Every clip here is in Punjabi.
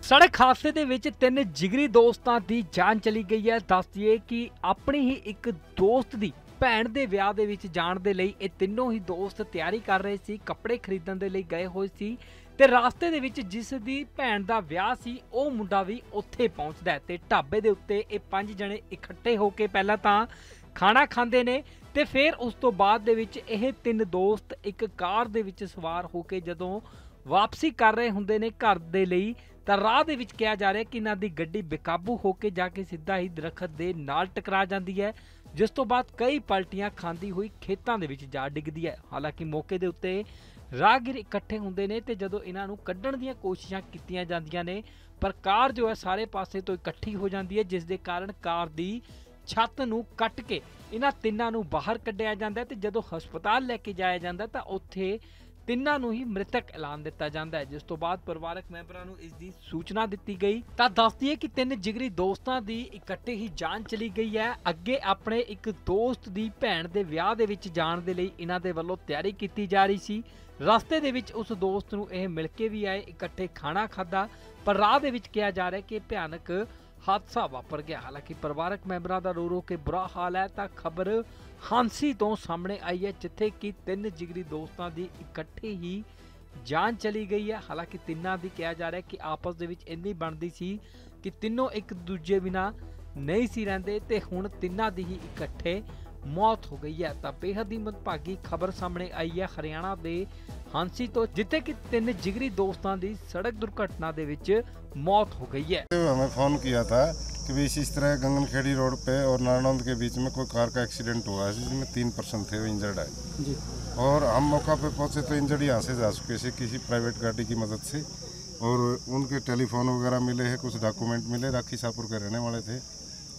सड़क हादसे दे विच तीन जिगरी दोस्तां दी जान चली गई है। दस दिए कि अपनी ही एक दोस्त दी भैन दे विआह दे विच जाण दे लई ये तीनों ही दोस्त तैयारी कर रहे सी, कपड़े खरीदण दे लई गए होए सी ते रास्ते दे विच जिस दी भैन दा विआह सी ਉਹ ਮੁੰਡਾ ਵੀ ਉੱਥੇ ਪਹੁੰਚਦਾ ਹੈ ਤੇ ਢਾਬੇ ਦੇ ਉੱਤੇ ਇਹ ਪੰਜ ਜਣੇ ਇਕੱਠੇ ਹੋ ਕੇ ਪਹਿਲਾਂ ਤਾਂ ਖਾਣਾ ਖਾਂਦੇ ਨੇ ਤੇ ਫਿਰ ਉਸ ਤੋਂ ਬਾਅਦ ਦੇ ਵਿੱਚ ਇਹ ਤਿੰਨ ਦੋਸਤ ਇੱਕ ਕਾਰ ਦੇ ਵਿੱਚ ਸਵਾਰ ਹੋ ਕੇ ਜਦੋਂ ਵਾਪਸੀ ਕਰ ਰਹੇ ਹੁੰਦੇ ਨੇ ਘਰ ਦੇ ਲਈ ਤਾਂ ਰਾਹ ਦੇ ਵਿੱਚ ਕਿਹਾ ਜਾ ਰਿਹਾ ਕਿ ਇਹਨਾਂ ਦੀ ਗੱਡੀ ਬੇਕਾਬੂ ਹੋ ਕੇ ਜਾ ਕੇ ਸਿੱਧਾ ਹੀ ਦਰਖਤ ਦੇ ਨਾਲ ਟਕਰਾ ਜਾਂਦੀ ਹੈ, ਜਿਸ ਤੋਂ ਬਾਅਦ ਕਈ ਪਲਟੀਆਂ ਖਾਂਦੀ ਹੋਈ ਖੇਤਾਂ ਦੇ ਵਿੱਚ ਜਾ ਡਿੱਗਦੀ ਹੈ। ਹਾਲਾਂਕਿ ਮੌਕੇ ਦੇ ਉੱਤੇ ਰਾਹਗੀਰ ਇਕੱਠੇ ਹੁੰਦੇ ਨੇ ਤੇ ਜਦੋਂ ਇਹਨਾਂ ਨੂੰ ਕੱਢਣ ਦੀਆਂ ਕੋਸ਼ਿਸ਼ਾਂ ਕੀਤੀਆਂ ਜਾਂਦੀਆਂ ਨੇ ਪਰ ਕਾਰ ਜੋ ਹੈ ਸਾਰੇ ਪਾਸੇ ਤੋਂ ਇਕੱਠੀ ਹੋ ਜਾਂਦੀ ਹੈ, ਜਿਸ ਦੇ ਕਾਰਨ ਕਾਰ ਦੀ ਛੱਤ ਨੂੰ ਕੱਟ ਕੇ ਇਹਨਾਂ ਤਿੰਨਾਂ ਨੂੰ ਬਾਹਰ ਕੱਢਿਆ ਜਾਂਦਾ ਤੇ ਜਦੋਂ ਹਸਪਤਾਲ ਲੈ ਕੇ ਜਾਇਆ ਜਾਂਦਾ ਤਾਂ ਉੱਥੇ ਤਿੰਨਾਂ ਨੂੰ ਹੀ ਮ੍ਰਿਤਕ ਐਲਾਨ ਦਿੱਤਾ ਜਾਂਦਾ ਹੈ। ਜਿਸ ਤੋਂ ਬਾਅਦ ਪਰਿਵਾਰਕ ਮੈਂਬਰਾਂ ਨੂੰ ਇਸ ਦੀ ਸੂਚਨਾ ਦਿੱਤੀ ਗਈ ਤਾਂ ਦੱਸਦੀ ਹੈ ਕਿ ਤਿੰਨ ਜਿਗਰੀ ਦੋਸਤਾਂ ਦੀ ਇਕੱਠੇ ਹੀ ਜਾਨ ਚਲੀ ਗਈ ਹੈ। ਅੱਗੇ ਆਪਣੇ ਇੱਕ ਦੋਸਤ ਦੀ ਭੈਣ ਦੇ ਵਿਆਹ ਦੇ ਵਿੱਚ ਜਾਣ ਦੇ ਲਈ ਇਹਨਾਂ ਦੇ ਵੱਲੋਂ ਤਿਆਰੀ ਕੀਤੀ ਜਾ ਰਹੀ ਸੀ। ਰਸਤੇ ਦੇ ਵਿੱਚ ਉਸ ਦੋਸਤ ਨੂੰ ਇਹ ਮਿਲ ਕੇ ਵੀ ਆਏ, ਇਕੱਠੇ ਖਾਣਾ ਖਾਧਾ, ਪਰ ਰਾਹ ਦੇ ਵਿੱਚ ਕਿਹਾ ਜਾ ਰਿਹਾ ਕਿ ਭਿਆਨਕ ਹਾਦਸਾ ਵਾਪਰ ਗਿਆ। ਹਾਲਾਂਕਿ ਪਰਿਵਾਰਕ ਮੈਂਬਰਾਂ ਦਾ ਰੋ ਰੋ ਕੇ ਬੁਰਾ ਹਾਲ ਹੈ ਤਾਂ ਖਬਰ ਹਾਂਸੀ ਤੋਂ ਸਾਹਮਣੇ ਆਈ ਹੈ, ਜਿੱਥੇ ਕਿ ਤਿੰਨ ਜਿਗਰੀ ਦੋਸਤਾਂ ਦੀ ਇਕੱਠੇ ਹੀ ਜਾਨ ਚਲੀ ਗਈ ਹੈ। ਹਾਲਾਂਕਿ ਤਿੰਨਾਂ ਦੀ ਕਿਹਾ ਜਾ ਰਿਹਾ ਕਿ ਆਪਸ ਦੇ ਵਿੱਚ ਇੰਨੀ ਬਣਦੀ ਸੀ ਕਿ ਤਿੰਨੋਂ ਇੱਕ ਦੂਜੇ ਬਿਨਾਂ ਨਹੀਂ ਸੀ ਰਹਿੰਦੇ ਤੇ ਹੁਣ ਤਿੰਨਾਂ ਦੀ ਹੀ ਇਕੱਠੇ मौत हो गई है। तो बेहद ही मंदभागी खबर सामने आई है हरियाणा के हांसी तो, जिथे कि तीन जिगरी दोस्तों की सड़क दुर्घटना दे विच मौत हो गई है। हमें फोन किया था कि भी इस तरह गंगनखेड़ी रोड पे और नारनौंद के बीच में कोई कार का एक्सीडेंट हुआ है जिसमें 3 पर्सन थे, वो इंजर्ड है जी। और हम मौका पे पहुंचे तो इंजर्ड यहाँ से जा चुके थे किसी प्राइवेट गाड़ी की मदद से, और उनके टेलीफोन वगैरह मिले हैं, कुछ डॉक्यूमेंट मिले। राखी शाहपुर के रहने वाले थे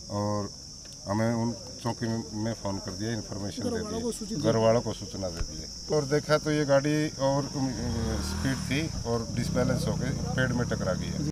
और हमें उन चौकी में फ़ोन कर दिया, इन्फॉर्मेशन दे दी, घर वालों को सूचना दे दी है। और देखा तो ये गाड़ी और स्पीड थी और डिसबैलेंस होकर पेड़ में टकरा गई है।